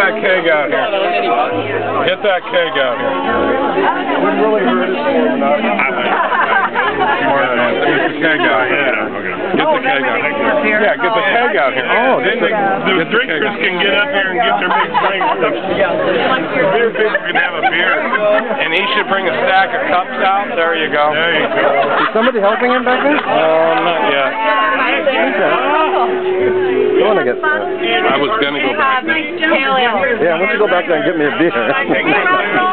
that keg out here. Get that keg out here. We really heard it for not. Get the keg out here. Get the keg out here. Yeah, get the keg out here. Oh, then the drinkers can get up here and get their big drinks. The beer people can have a beer. And he should bring a stack of cups out. There you go. There you go. Is somebody helping him back there? Not yet. I want to get. I was going to go back there. Yeah, why don't you go back there and get me a beer?